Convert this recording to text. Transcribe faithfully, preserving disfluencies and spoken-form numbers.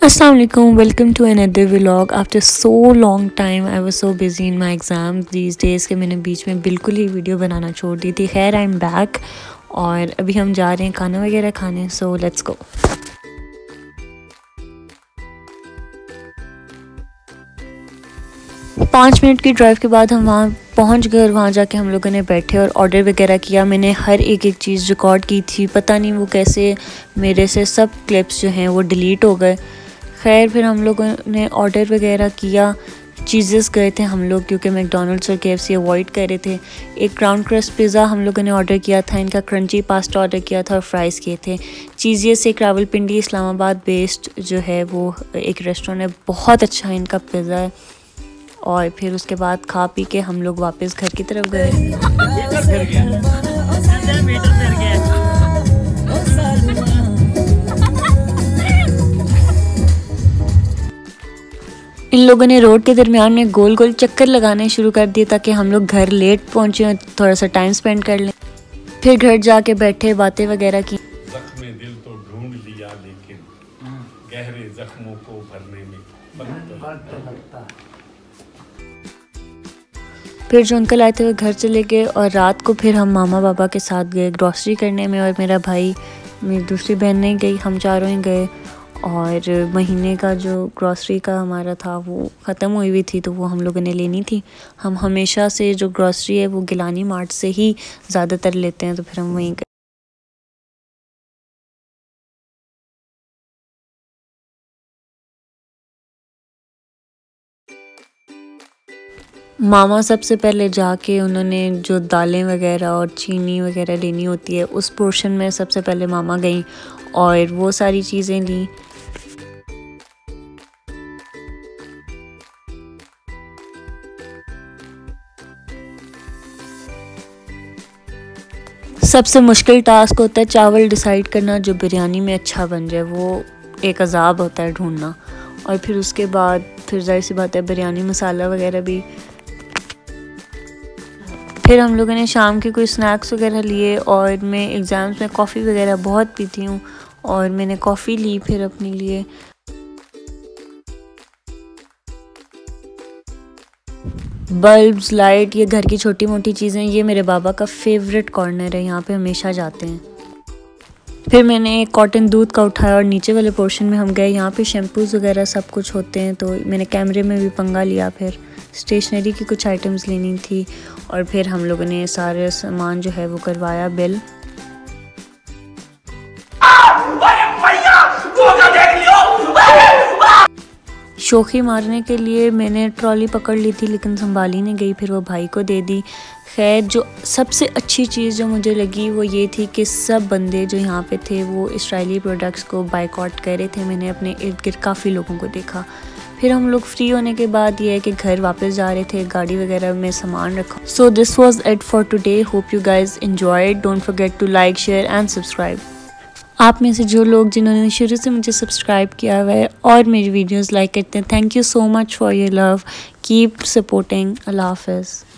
Assalamualaikum, welcome to another vlog. After so long time I was so busy in my exams these days कि मैंने बीच में बिल्कुल ही video बनाना छोड़ दी थी। खैर आई एम बैक और अभी हम जा रहे हैं खाना वगैरह खाने, सो लेट्स गो। पाँच मिनट की ड्राइव के बाद हम वहाँ पहुँच गए और वहाँ जाके हम लोगों ने बैठे और ऑर्डर वगैरह किया। मैंने हर एक एक चीज़ रिकॉर्ड की थी, पता नहीं वो कैसे मेरे से सब क्लिप्स जो हैं वो डिलीट हो गए। खैर फिर हम लोगों ने ऑर्डर वगैरह किया। चीज़ेस गए थे हम लोग क्योंकि मैकडोनल्ड्स और केएफसी अवॉइड कर रहे थे। एक क्राउन क्रस्ट पिज़्ज़ा हम लोगों ने ऑर्डर किया था, इनका क्रंची पास्ता ऑर्डर किया था और फ्राइज़ किए थे। चीज़िए से रावलपिंडी इस्लामाबाद बेस्ड जो है वो एक रेस्टोरेंट है, बहुत अच्छा है इनका पिज़्ज़ा है। और फिर उसके बाद खा पी के हम लोग वापस घर की तरफ गए। इन लोगों ने रोड के दरमियान में गोल गोल चक्कर लगाने शुरू कर दिए ताकि हम लोग घर लेट पहुंचे, थोड़ा सा टाइम स्पेंड कर लें। फिर घर जाके बैठे, बातें वगैरह की। जख्मे दिल तो ढूंढ लिया लेकिन गहरे जख्मों को भरने में वक्त तो लगता है। फिर जो अंकल आए थे वो घर चले गए और रात को फिर हम मामा बाबा के साथ गए ग्रॉसरी करने में, और मेरा भाई, मेरी दूसरी बहन नहीं गई, हम चारों ही गए। और महीने का जो ग्रॉसरी का हमारा था वो ख़त्म हुई हुई थी तो वो हम लोगों ने लेनी थी। हम हमेशा से जो ग्रॉसरी है वो गिलानी मार्ट से ही ज़्यादातर लेते हैं, तो फिर हम वहीं गए। मामा सबसे पहले जाके उन्होंने जो दालें वगैरह और चीनी वगैरह लेनी होती है उस पोर्शन में सबसे पहले मामा गई और वो सारी चीज़ें ली। सबसे मुश्किल टास्क होता है चावल डिसाइड करना जो बिरयानी में अच्छा बन जाए, वो एक अजाब होता है ढूंढना। और फिर उसके बाद फिर जाहिर सी बात है बिरयानी मसाला वगैरह भी। फिर हम लोगों ने शाम के कोई स्नैक्स वगैरह लिए और मैं एग्ज़ाम्स में कॉफ़ी वगैरह बहुत पीती हूँ और मैंने कॉफ़ी ली फिर अपने लिए। बल्ब्स, लाइट, ये घर की छोटी मोटी चीज़ें, ये मेरे बाबा का फेवरेट कॉर्नर है, यहाँ पे हमेशा जाते हैं। फिर मैंने एक कॉटन दूध का उठाया और नीचे वाले पोर्शन में हम गए, यहाँ पे शैम्पूज़ वगैरह सब कुछ होते हैं, तो मैंने कैमरे में भी पंगा लिया। फिर स्टेशनरी की कुछ आइटम्स लेनी थी और फिर हम लोगों ने सारे सामान जो है वो करवाया बिल। शोखी मारने के लिए मैंने ट्रॉली पकड़ ली थी लेकिन संभाली नहीं गई, फिर वो भाई को दे दी। खैर जो सबसे अच्छी चीज़ जो मुझे लगी वो ये थी कि सब बंदे जो यहाँ पे थे वो इसराइली प्रोडक्ट्स को बाइकआउट कर रहे थे। मैंने अपने इर्द गिर्द काफ़ी लोगों को देखा। फिर हम लोग फ्री होने के बाद ये है कि घर वापस जा रहे थे, गाड़ी वगैरह में सामान रखा। So this was it for today, hope you guys enjoyed. Don't forget to like, share and subscribe. आप में से जो लोग जिन्होंने शुरू से मुझे सब्सक्राइब किया हुआ है और मेरी वीडियोस लाइक करते हैं, thank you so much for your love, keep supporting. अल्लाह हाफ़िज़।